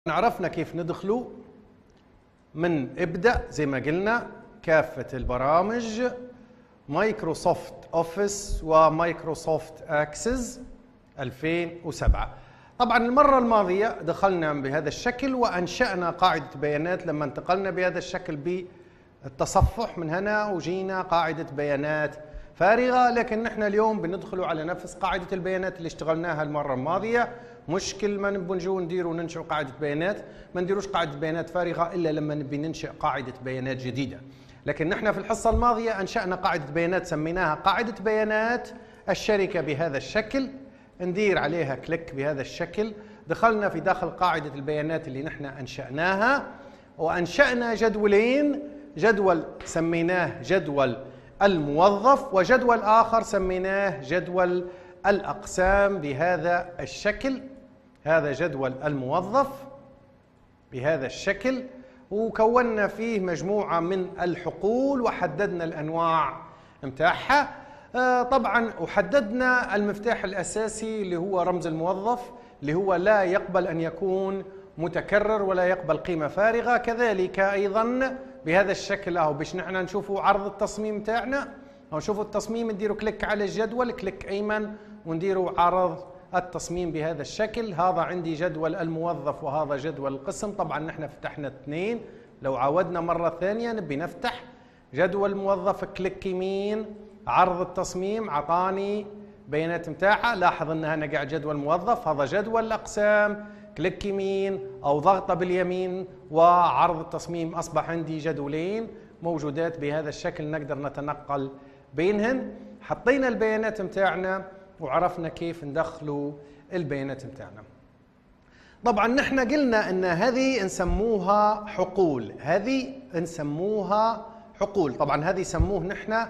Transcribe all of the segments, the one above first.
عرفنا كيف ندخلوا من ابدأ زي ما قلنا كافة البرامج مايكروسوفت اوفيس ومايكروسوفت اكسس 2007. طبعا المرة الماضية دخلنا بهذا الشكل وأنشأنا قاعدة بيانات لما انتقلنا بهذا الشكل بالتصفح من هنا وجينا قاعدة بيانات فارغة، لكن نحن اليوم بندخلوا على نفس قاعدة البيانات اللي اشتغلناها المرة الماضية. مشكل ما نبغى نجو نديروا ننشئ قاعدة بيانات، ما نديروش قاعدة بيانات فارغة إلا لما نبي ننشئ قاعدة بيانات جديدة. لكن نحن في الحصة الماضية أنشأنا قاعدة بيانات سميناها قاعدة بيانات الشركة بهذا الشكل، ندير عليها كليك بهذا الشكل. دخلنا في داخل قاعدة البيانات اللي نحن أنشأناها وأنشأنا جدولين، جدول سميناه جدول الموظف وجدول آخر سميناه جدول الأقسام بهذا الشكل. هذا جدول الموظف بهذا الشكل، وكونا فيه مجموعة من الحقول وحددنا الأنواع متاعها. طبعا وحددنا المفتاح الأساسي اللي هو رمز الموظف، اللي هو لا يقبل أن يكون متكرر ولا يقبل قيمة فارغة. كذلك أيضا بهذا الشكل أهو باش نحن نشوفوا عرض التصميم تاعنا أو نشوفوا التصميم، نديروا كليك على الجدول، كليك أيمن ونديروا عرض التصميم بهذا الشكل. هذا عندي جدول الموظف وهذا جدول القسم. طبعا نحن فتحنا اثنين، لو عاودنا مرة ثانية نبي نفتح جدول الموظف، كليك يمين عرض التصميم عطاني بيانات متاعها. لاحظ ان هنا قاعد جدول موظف، هذا جدول الاقسام، كليك يمين او ضغطه باليمين وعرض التصميم. اصبح عندي جدولين موجودات بهذا الشكل نقدر نتنقل بينهن. حطينا البيانات متاعنا وعرفنا كيف ندخلوا البيانات متاعنا. طبعا نحن قلنا ان هذه نسموها حقول، هذه نسموها حقول. طبعا هذه يسموه نحن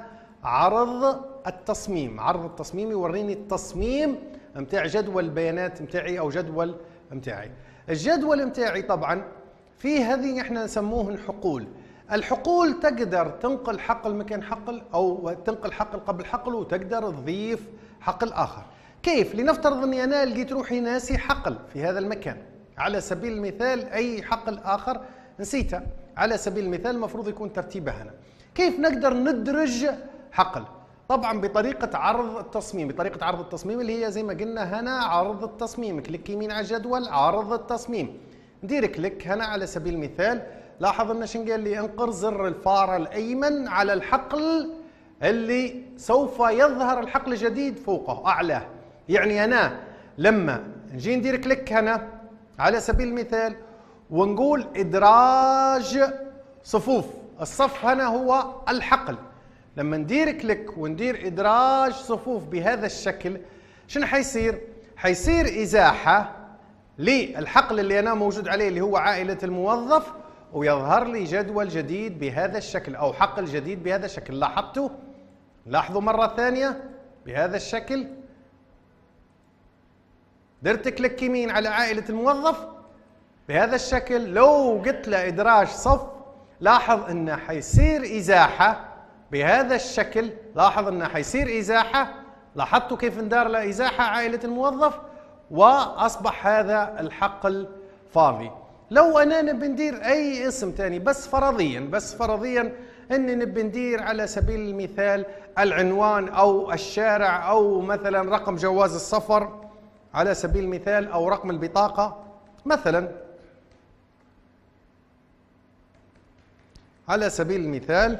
عرض التصميم. عرض التصميم يوريني التصميم متاع جدول البيانات متاعي او جدول متاعي. الجدول متاعي طبعا في هذه احنا نسموهن حقول. الحقول تقدر تنقل حقل مكان حقل او تنقل حقل قبل حقل وتقدر تضيف حقل اخر. كيف؟ لنفترض اني انا لقيت روحي ناسي حقل في هذا المكان، على سبيل المثال اي حقل اخر نسيته، على سبيل المثال المفروض يكون ترتيبه هنا. كيف نقدر ندرج حقل؟ طبعا بطريقة عرض التصميم. بطريقة عرض التصميم اللي هي زي ما قلنا هنا عرض التصميم، كليك يمين على الجدول عرض التصميم، ندير كليك هنا على سبيل المثال. لاحظ ان شنو قال لي؟ انقر زر الفار الايمن على الحقل اللي سوف يظهر الحقل الجديد فوقه اعلاه. يعني انا لما نجي ندير كليك هنا على سبيل المثال ونقول ادراج صفوف، الصف هنا هو الحقل. لما ندير كليك وندير ادراج صفوف بهذا الشكل شنو حيصير؟ حيصير ازاحه للحقل اللي انا موجود عليه اللي هو عائله الموظف، ويظهر لي جدول جديد بهذا الشكل او حقل جديد بهذا الشكل. لاحظتوا؟ لاحظوا مرة ثانية بهذا الشكل درت كليك يمين على عائلة الموظف بهذا الشكل، لو قلت له إدراج صف لاحظ إنه حيصير إزاحة بهذا الشكل. لاحظ إنه حيصير إزاحة. لاحظتوا كيف ندار له إزاحة عائلة الموظف وأصبح هذا الحقل فاضي. لو أنا نبي ندير أي اسم ثاني بس فرضيا أني نبي ندير على سبيل المثال العنوان أو الشارع أو مثلا رقم جواز السفر على سبيل المثال أو رقم البطاقة مثلا على سبيل المثال،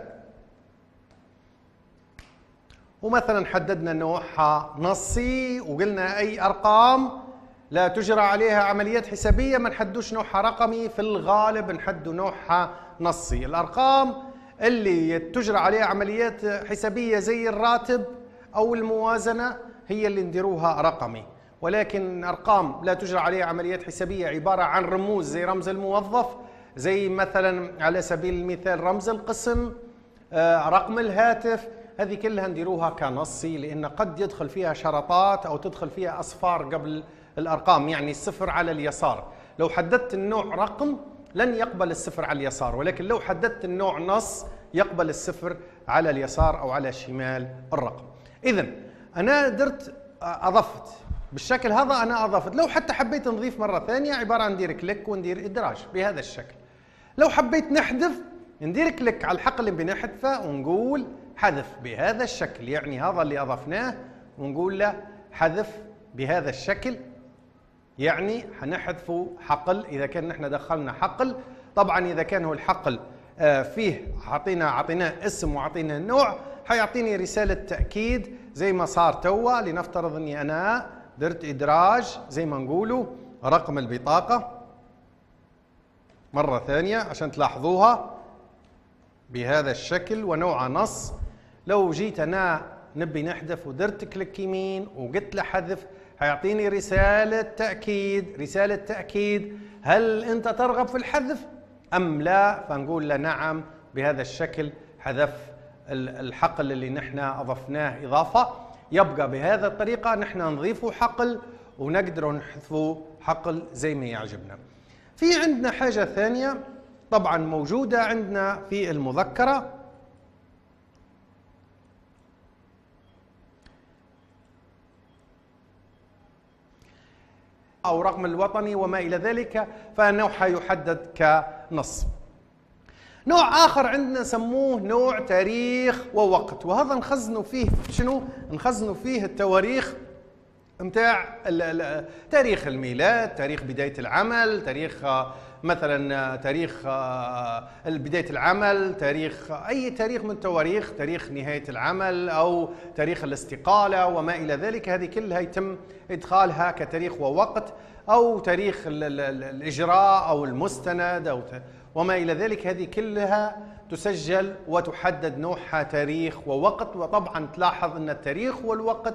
ومثلا حددنا نوعها نصي وقلنا أي أرقام لا تجرى عليها عمليات حسابية ما نحدوش نوعها رقمي، في الغالب نحدوا نوعها نصي. الأرقام اللي تجرى عليها عمليات حسابية زي الراتب أو الموازنة هي اللي نديروها رقمي، ولكن أرقام لا تجرى عليها عمليات حسابية عبارة عن رموز زي رمز الموظف، زي مثلا على سبيل المثال رمز القسم، رقم الهاتف، هذه كلها نديروها كنصي، لأن قد يدخل فيها شرطات أو تدخل فيها أصفار قبل الأرقام، يعني الصفر على اليسار. لو حددت النوع رقم لن يقبل الصفر على اليسار، ولكن لو حددت النوع نص يقبل الصفر على اليسار أو على شمال الرقم. إذن أنا درت أضفت بالشكل هذا أنا أضفت. لو حتى حبيت نضيف مرة ثانية عبارة عن ندير كليك وندير إدراج بهذا الشكل. لو حبيت نحذف ندير كليك على الحقل اللي بنحذفه ونقول حذف بهذا الشكل، يعني هذا اللي أضفناه ونقول له حذف بهذا الشكل، يعني حنحذفوا حقل إذا كان نحن دخلنا حقل. طبعا إذا كان هو الحقل فيه عطيناه اسم وعطيناه نوع، حيعطيني رسالة تأكيد زي ما صار توا. لنفترض أني أنا درت إدراج زي ما نقولوا رقم البطاقة مرة ثانية عشان تلاحظوها بهذا الشكل ونوع نص. لو جيت أنا نبي نحذف ودرت كليك يمين وقلت له حذف، حيعطيني رسالة تأكيد هل أنت ترغب في الحذف أم لا؟ فنقول له نعم. بهذا الشكل حذف الحقل اللي نحن أضفناه إضافة. يبقى بهذا الطريقة نحن نضيفه حقل ونقدر نحذفه حقل زي ما يعجبنا. في عندنا حاجة ثانية طبعا موجودة عندنا في المذكرة، أو رقم الوطني وما إلى ذلك، فنوعها يحدد كنص. نوع آخر عندنا نسموه نوع تاريخ ووقت، وهذا نخزنوا فيه شنو؟ نخزنوا فيه التواريخ متاع تاريخ الميلاد، تاريخ بداية العمل، تاريخ مثلا تاريخ بداية العمل، تاريخ أي تاريخ من التواريخ، تاريخ نهاية العمل أو تاريخ الاستقالة وما إلى ذلك. هذه كلها يتم إدخالها كتاريخ ووقت، أو تاريخ الإجراء أو المستند أو وما إلى ذلك. هذه كلها تسجل وتحدد نوعها تاريخ ووقت. وطبعا تلاحظ أن التاريخ والوقت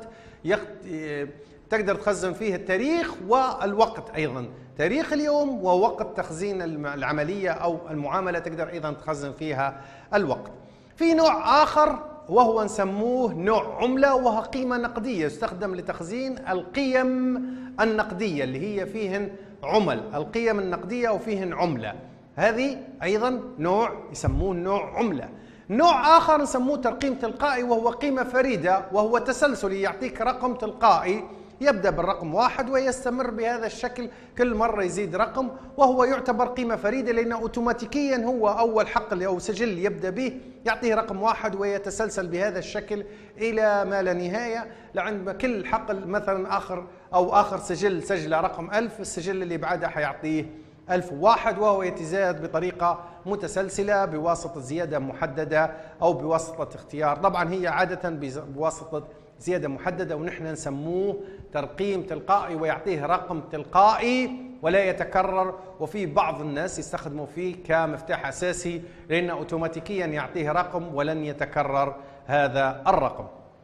تقدر تخزن فيه التاريخ والوقت أيضا، تاريخ اليوم ووقت تخزين العملية أو المعاملة تقدر أيضا تخزن فيها الوقت. في نوع آخر وهو نسموه نوع عملة، وهو قيمة نقدية يستخدم لتخزين القيم النقدية اللي هي فيهن عمل، القيم النقدية وفيهن عملة. هذه أيضا نوع يسموه نوع عملة. نوع آخر نسموه ترقيم تلقائي، وهو قيمة فريدة وهو تسلسلي، يعطيك رقم تلقائي يبدأ بالرقم 1 ويستمر بهذا الشكل كل مرة يزيد رقم، وهو يعتبر قيمة فريدة لأنه أوتوماتيكيا هو أول حقل أو سجل يبدأ به يعطيه رقم 1 ويتسلسل بهذا الشكل إلى ما لا نهاية، لعند كل حقل مثلا آخر سجل سجله رقم 1000، السجل اللي بعده حيعطيه 1001، وهو يتزايد بطريقة متسلسلة بواسطة زيادة محددة أو بواسطة اختيار. طبعا هي عادة بواسطة زيادة محددة، ونحن نسموه ترقيم تلقائي ويعطيه رقم تلقائي ولا يتكرر. وفي بعض الناس يستخدموا فيه كمفتاح أساسي لأنه أوتوماتيكيا يعطيه رقم ولن يتكرر هذا الرقم.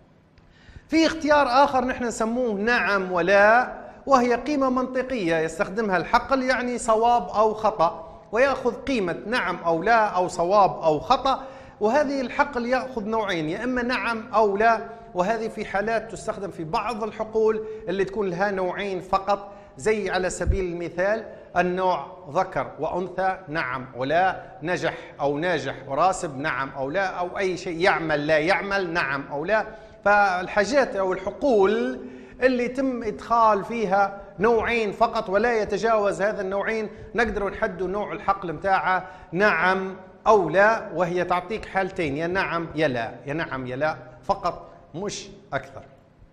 في اختيار آخر نحن نسموه نعم ولا، وهي قيمة منطقية يستخدمها الحقل، يعني صواب أو خطأ، ويأخذ قيمة نعم أو لا أو صواب أو خطأ. وهذه الحقل يأخذ نوعين، يا إما نعم أو لا، وهذه في حالات تستخدم في بعض الحقول اللي تكون لها نوعين فقط، زي على سبيل المثال النوع ذكر وأنثى نعم ولا، نجح أو ناجح وراسب نعم أو لا، أو أي شيء يعمل لا يعمل نعم أو لا. فالحاجات أو الحقول اللي يتم إدخال فيها نوعين فقط ولا يتجاوز هذا النوعين نقدر نحدد نوع الحقل متاعها نعم أو لا، وهي تعطيك حالتين، يا نعم يا لا، يا نعم يا لا فقط مش أكثر.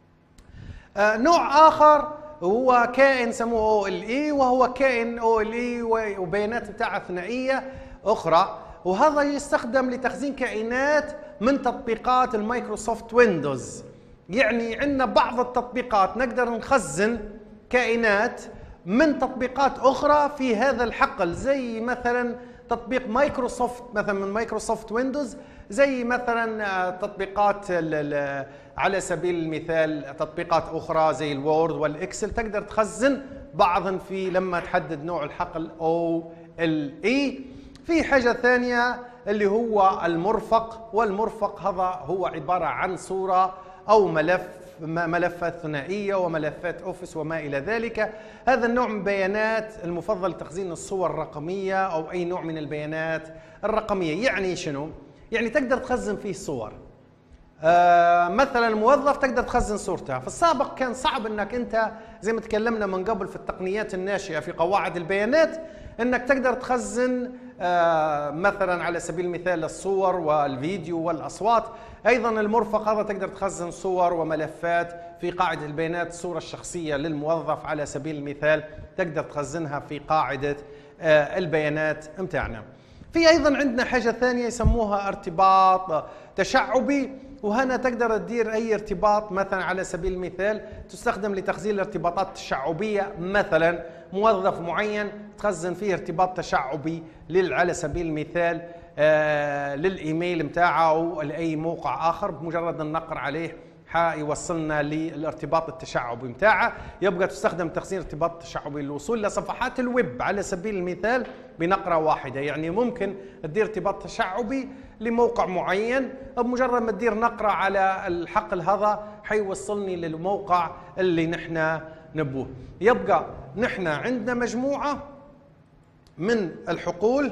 نوع آخر هو كائن سموه OLE، وهو كائن OLE وبيانات متاعها ثنائية أخرى، وهذا يستخدم لتخزين كائنات من تطبيقات المايكروسوفت ويندوز. يعني عندنا بعض التطبيقات نقدر نخزن كائنات من تطبيقات أخرى في هذا الحقل، زي مثلا تطبيق مايكروسوفت مثلا من مايكروسوفت ويندوز، زي مثلا تطبيقات على سبيل المثال تطبيقات أخرى زي الوورد والإكسل تقدر تخزن بعضا في لما تحدد نوع الحقل OLE. في حاجة ثانية اللي هو المرفق، والمرفق هذا هو عبارة عن صورة أو ملفات ثنائية وملفات أوفيس وما إلى ذلك. هذا النوع من البيانات المفضل تخزين الصور الرقمية أو أي نوع من البيانات الرقمية. يعني شنو؟ يعني تقدر تخزن فيه صور، مثلا موظف تقدر تخزن صورته. في السابق كان صعب انك انت زي ما تكلمنا من قبل في التقنيات الناشئة في قواعد البيانات انك تقدر تخزن مثلا على سبيل المثال الصور والفيديو والاصوات. ايضا المرفق هذا تقدر تخزن صور وملفات في قاعدة البيانات. الصورة الشخصية للموظف على سبيل المثال تقدر تخزنها في قاعدة البيانات متاعنا. في ايضا عندنا حاجة ثانية يسموها ارتباط تشعبي، وهنا تقدر تدير اي ارتباط مثلا على سبيل المثال تستخدم لتخزين الارتباطات التشعبية. مثلا موظف معين تخزن فيه ارتباط تشعبي على سبيل المثال للايميل متاعه او لاي موقع اخر، بمجرد ان نقر عليه حيوصلنا للارتباط التشعبي متاعه. يبقى تستخدم تخزين ارتباط تشعبي للوصول لصفحات الويب على سبيل المثال بنقرة واحدة. يعني ممكن تدير ارتباط تشعبي لموقع معين، بمجرد ما تدير نقرة على الحقل هذا حيوصلني للموقع اللي نحن نبوه. يبقى نحن عندنا مجموعة من الحقول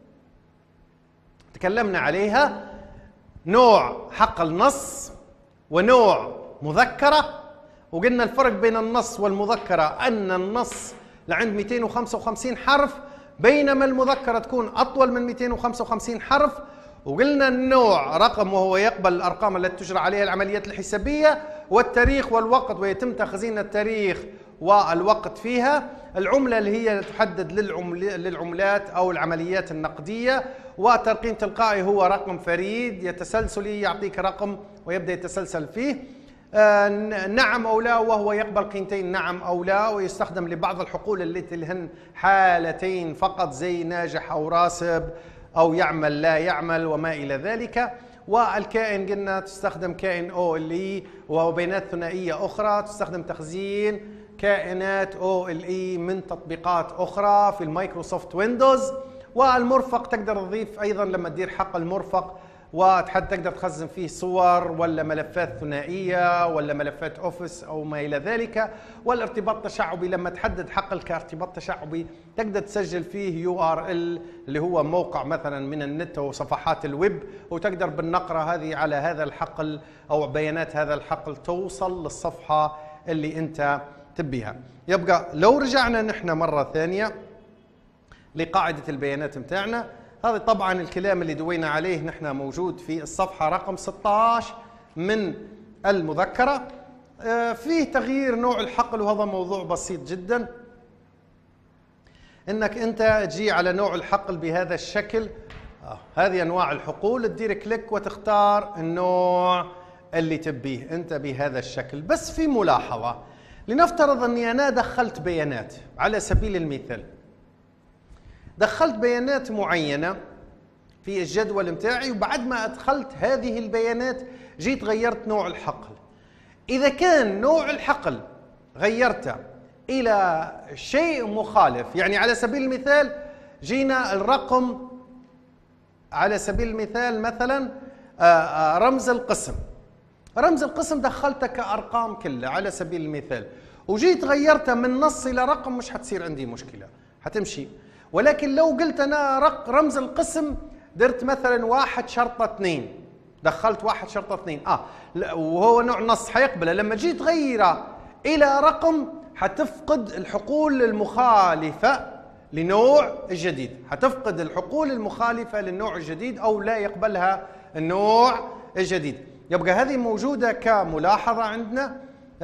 تكلمنا عليها، نوع حقل نص ونوع مذكرة. وقلنا الفرق بين النص والمذكرة أن النص لعند 255 حرف، بينما المذكرة تكون أطول من 255 حرف. وقلنا النوع رقم وهو يقبل الأرقام التي تجرى عليها العمليات الحسابية، والتاريخ والوقت ويتم تخزين التاريخ والوقت فيها. العملة اللي هي تحدد للعملات أو العمليات النقدية. وترقيم تلقائي هو رقم فريد يتسلسلي يعطيك رقم ويبدأ يتسلسل فيه. نعم أو لا، وهو يقبل قيمتين نعم أو لا، ويستخدم لبعض الحقول التي لهن حالتين فقط زي ناجح أو راسب أو يعمل لا يعمل وما إلى ذلك. والكائن قلنا تستخدم كائن OLE وبيانات ثنائية أخرى تستخدم تخزين كائنات OLE من تطبيقات أخرى في المايكروسوفت ويندوز. والمرفق تقدر تضيف أيضا لما تدير حق المرفق تقدر تخزن فيه صور ولا ملفات ثنائية ولا ملفات أوفيس أو ما إلى ذلك. والارتباط التشعبي لما تحدد حقل كارتباط تشعبي تقدر تسجل فيه URL اللي هو موقع مثلا من النت أو صفحات الويب، وتقدر بالنقرة هذه على هذا الحقل أو بيانات هذا الحقل توصل للصفحة اللي أنت تبيها. يبقى لو رجعنا نحن مرة ثانية لقاعدة البيانات متاعنا، هذا طبعا الكلام اللي دوينا عليه نحن موجود في الصفحة رقم 16 من المذكرة. فيه تغيير نوع الحقل، وهذا موضوع بسيط جدا، انك انت تجي على نوع الحقل بهذا الشكل. هذه انواع الحقول، تدير كليك وتختار النوع اللي تبيه انت بهذا الشكل. بس في ملاحظة، لنفترض اني انا دخلت بيانات على سبيل المثال، دخلت بيانات معينة في الجدول متاعي، وبعد ما أدخلت هذه البيانات جيت غيرت نوع الحقل. إذا كان نوع الحقل غيرته إلى شيء مخالف، يعني على سبيل المثال جينا الرقم على سبيل المثال مثلا رمز القسم، رمز القسم دخلته كأرقام كلها على سبيل المثال، وجيت غيرته من نص إلى رقم، مش حتصير عندي مشكلة، حتمشي. ولكن لو قلت أنا رمز القسم درت مثلا 1 × 2، دخلت 1 × 2 وهو نوع نص حيقبله، لما جيت تغيره إلى رقم حتفقد الحقول المخالفة لنوع الجديد، حتفقد الحقول المخالفة للنوع الجديد أو لا يقبلها النوع الجديد. يبقى هذه موجودة كملاحظة عندنا.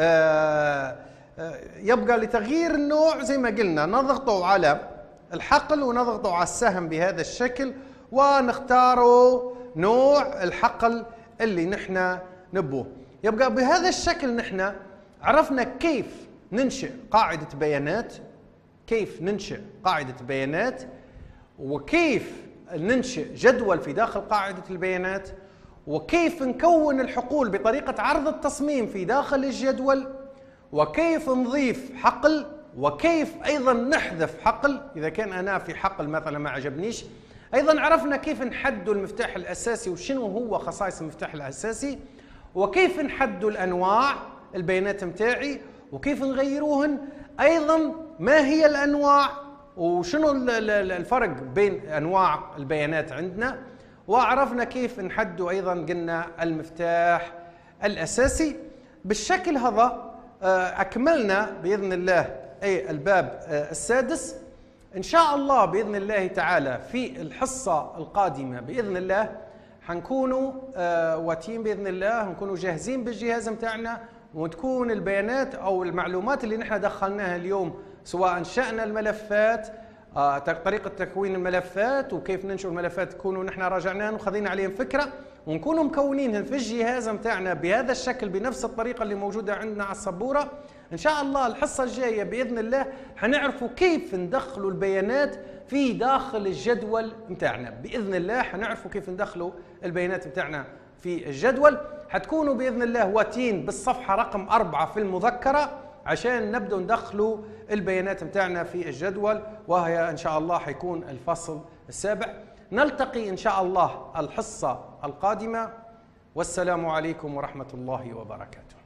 يبقى لتغيير النوع زي ما قلنا نضغطوا على الحقل ونضغطوا على السهم بهذا الشكل ونختاروا نوع الحقل اللي نحن نبوه. يبقى بهذا الشكل نحن عرفنا كيف ننشئ قاعدة بيانات، كيف ننشئ قاعدة بيانات، وكيف ننشئ جدول في داخل قاعدة البيانات، وكيف نكون الحقول بطريقة عرض التصميم في داخل الجدول، وكيف نضيف حقل، وكيف أيضا نحذف حقل إذا كان أنا في حقل مثلا ما عجبنيش. أيضا عرفنا كيف نحدد المفتاح الأساسي وشنو هو خصائص المفتاح الأساسي، وكيف نحدد الأنواع البيانات متاعي وكيف نغيروهن. أيضا ما هي الأنواع وشنو الفرق بين أنواع البيانات عندنا، وعرفنا كيف نحدوا أيضا قلنا المفتاح الأساسي. بالشكل هذا أكملنا بإذن الله أي الباب السادس. إن شاء الله بإذن الله تعالى في الحصة القادمة بإذن الله حنكونوا واتين بإذن الله، هنكونوا جاهزين بالجهاز متاعنا، وتكون البيانات أو المعلومات اللي نحن دخلناها اليوم، سواء انشأنا الملفات، طريقة تكوين الملفات وكيف ننشئ الملفات، تكونوا نحن راجعناهم وخذينا عليهم فكرة، ونكونوا مكونينهم في الجهاز متاعنا بهذا الشكل بنفس الطريقة اللي موجودة عندنا على السبورة. إن شاء الله الحصة الجاية بإذن الله حنعرفوا كيف ندخلوا البيانات في داخل الجدول متاعنا. بإذن الله حنعرفوا كيف ندخلوا البيانات متاعنا في الجدول. حتكونوا بإذن الله واتين بالصفحة رقم 4 في المذكرة عشان نبدأ ندخلوا البيانات متاعنا في الجدول، وهي إن شاء الله حيكون الفصل السابع. نلتقي إن شاء الله الحصة القادمة، والسلام عليكم ورحمة الله وبركاته.